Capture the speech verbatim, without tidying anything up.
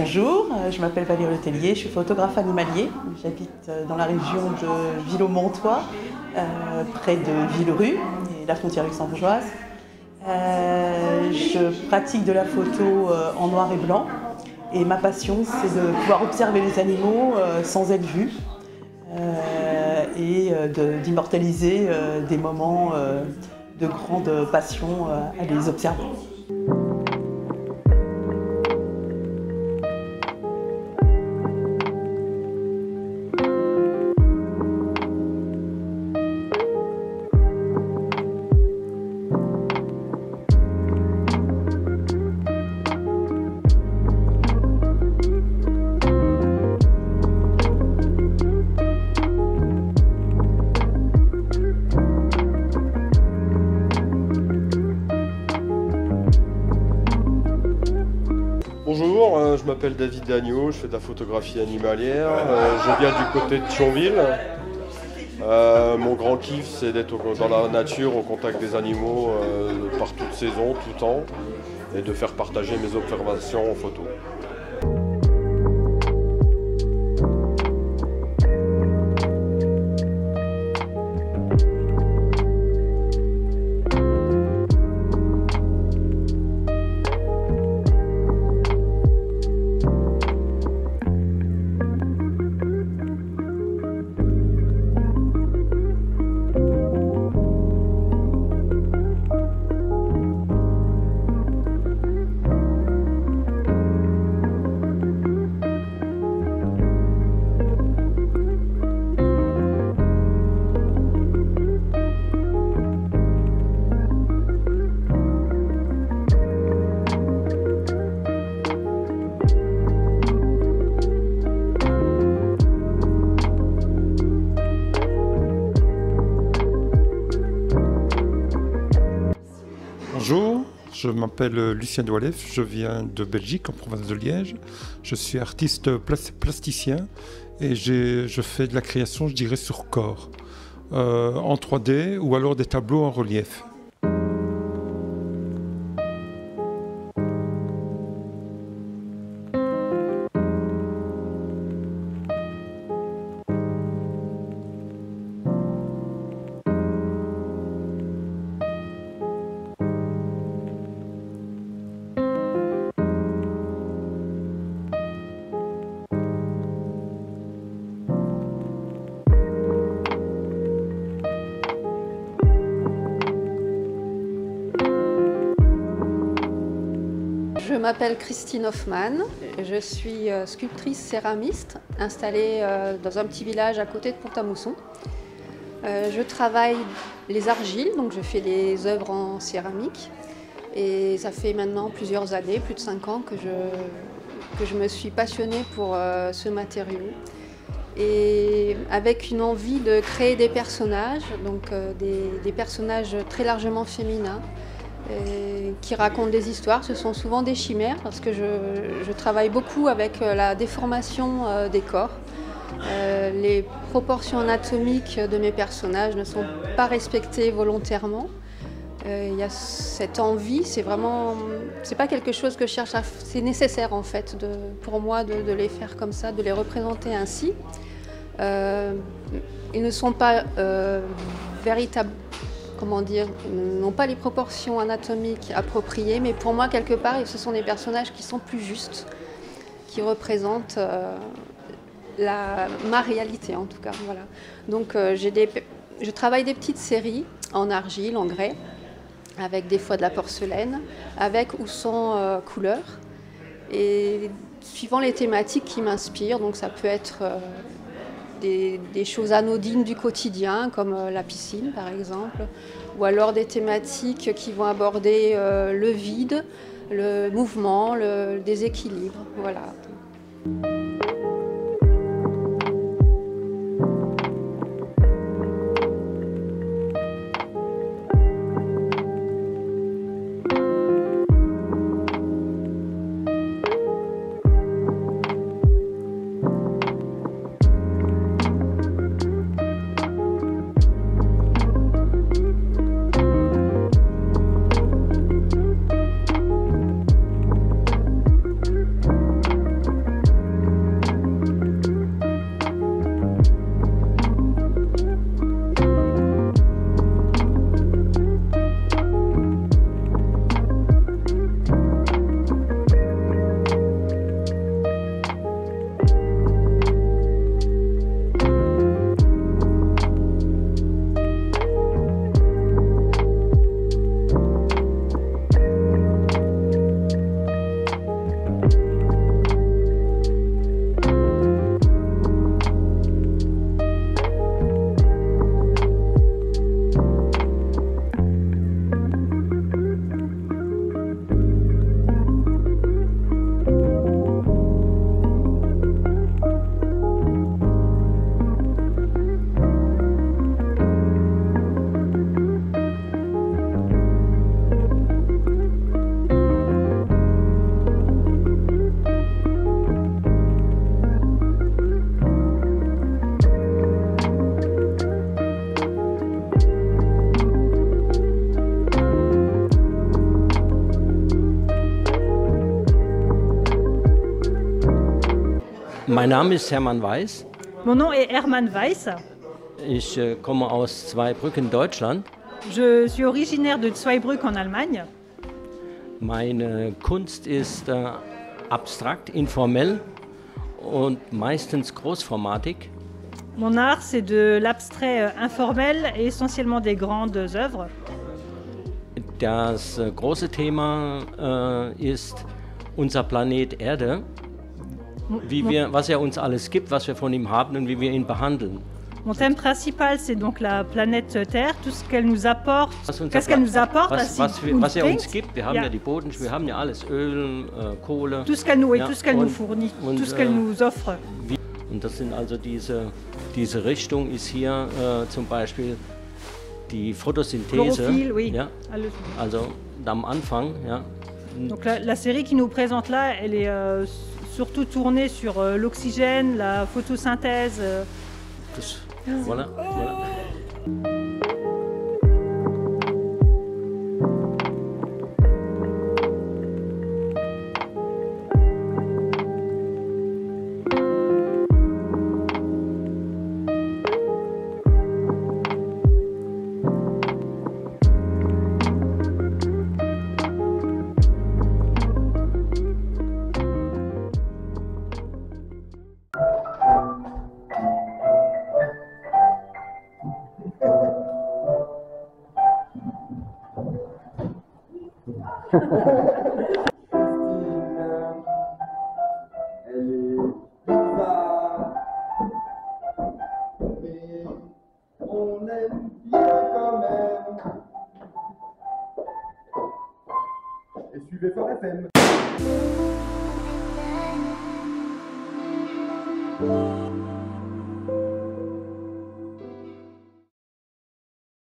Bonjour, je m'appelle Valérie Letellier, je suis photographe animalier. J'habite dans la région de Villers-au-Montois, euh, près de Villerue, et la frontière luxembourgeoise. Euh, je pratique de la photo euh, en noir et blanc et ma passion c'est de pouvoir observer les animaux euh, sans être vu euh, et euh, d'immortaliser euh, des moments euh, de grande passion euh, à les observer. Bonjour, euh, je m'appelle David Dagneau, je fais de la photographie animalière, euh, je viens du côté de Thionville. Euh, mon grand kiff c'est d'être dans la nature, au contact des animaux euh, par toute saison, tout temps, et de faire partager mes observations en photo. Bonjour, je m'appelle Lucien Doualef, je viens de Belgique, en province de Liège. Je suis artiste plasticien et je fais de la création, je dirais, sur corps, euh, en trois D ou alors des tableaux en relief. Je m'appelle Christine Hoffmann, je suis sculptrice céramiste installée dans un petit village à côté de Pont-à-Mousson. Je travaille les argiles, donc je fais des œuvres en céramique et ça fait maintenant plusieurs années, plus de cinq ans que je, que je me suis passionnée pour ce matériau et avec une envie de créer des personnages, donc des, des personnages très largement féminins, et qui racontent des histoires. Ce sont souvent des chimères parce que je, je travaille beaucoup avec la déformation euh, des corps. Euh, les proportions anatomiques de mes personnages ne sont pas respectées volontairement. Euh, il y a cette envie, c'est vraiment, c'est pas quelque chose que je cherche à, c'est nécessaire en fait de, pour moi de, de les faire comme ça, de les représenter ainsi. Euh, ils ne sont pas euh, véritables. Comment dire, n'ont pas les proportions anatomiques appropriées, mais pour moi, quelque part, ce sont des personnages qui sont plus justes, qui représentent euh, la, ma réalité, en tout cas. Voilà. Donc, euh, j'ai des, je travaille des petites séries en argile, en grès, avec des fois de la porcelaine, avec ou sans euh, couleur, et suivant les thématiques qui m'inspirent, donc ça peut être euh, Des, des choses anodines du quotidien, comme euh, la piscine par exemple, ou alors des thématiques qui vont aborder euh, le vide, le mouvement, le, le déséquilibre. Voilà. Mein Name ist Hermann Weiß. Mon nom est Hermann Weiss. Ich äh, komme aus Zweibrücken, Deutschland. Je suis originaire de Zweibrück en Allemagne. Meine Kunst ist äh, abstrakt, informell und meistens großformatig. Mon art, c'est de l'abstrait euh, informel et essentiellement des grandes œuvres. Das äh, große Thema äh, ist unser Planet Erde, wie wir, was er uns alles gibt, was wir von ihm haben und wie wir ihn behandeln. Mon thème principal, c'est donc la planète Terre, tout ce qu'elle nous apporte. Qu'est-ce qu'elle nous apporte, was, was, wir, was er uns gibt. Wir haben ja, ja die Boden, wir haben ja alles, Öl, äh, Kohle. Tout ce qu'elle nous, ja, tout ce qu'elle und, nous fournit, und, tout ce qu'elle äh, nous offre. Wie, und das sind also diese, diese Richtung ist hier äh, zum Beispiel die Photosynthese. Chlorophylle, oui. Ja, also am Anfang, ja. Donc la, la série qui nous présente là, elle est euh, surtout tournée sur euh, l'oxygène, la photosynthèse. Euh. Das, voilà, voilà. Elle est bizarre, mais on aime bien quand même. Et suivez Fort F M.